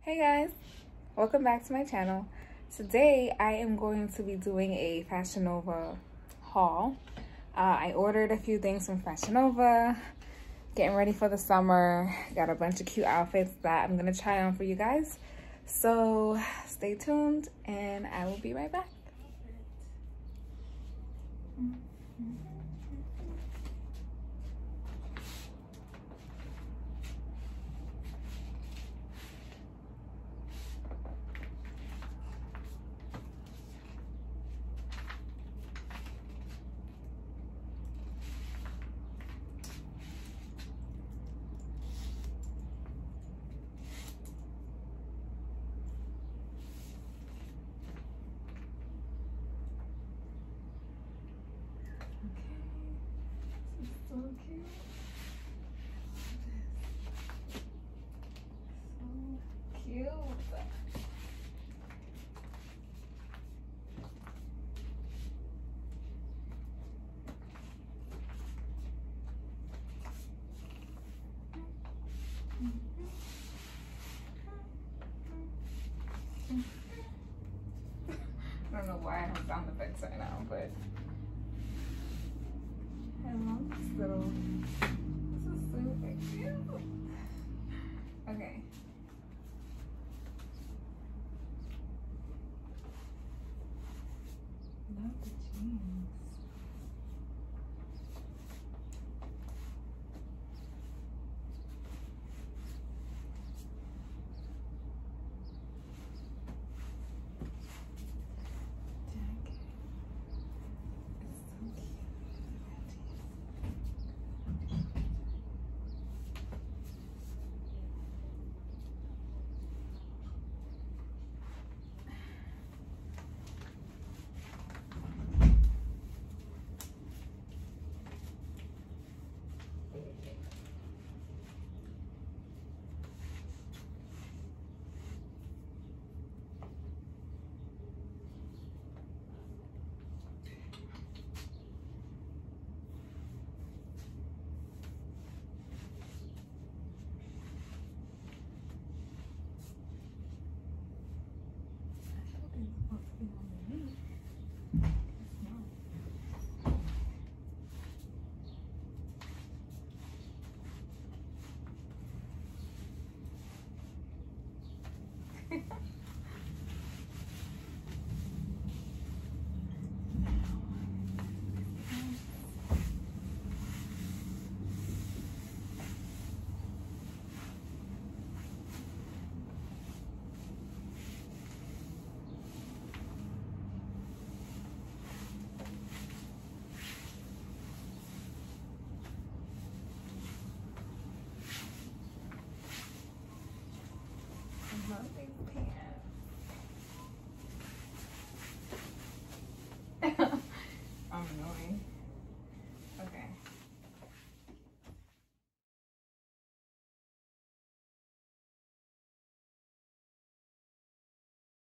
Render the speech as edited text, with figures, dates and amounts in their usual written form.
Hey guys, welcome back to my channel. Today I am going to be doing a Fashion Nova haul. I ordered a few things from Fashion Nova, getting ready for the summer. Got a bunch of cute outfits that I'm gonna try on for you guys. So stay tuned and I will be right back. So cute. So cute. I don't know why I have sound effects right now, but I love this little. This is super cute. Okay. Love the jeans. Jacket. It's so cute. I love these pants.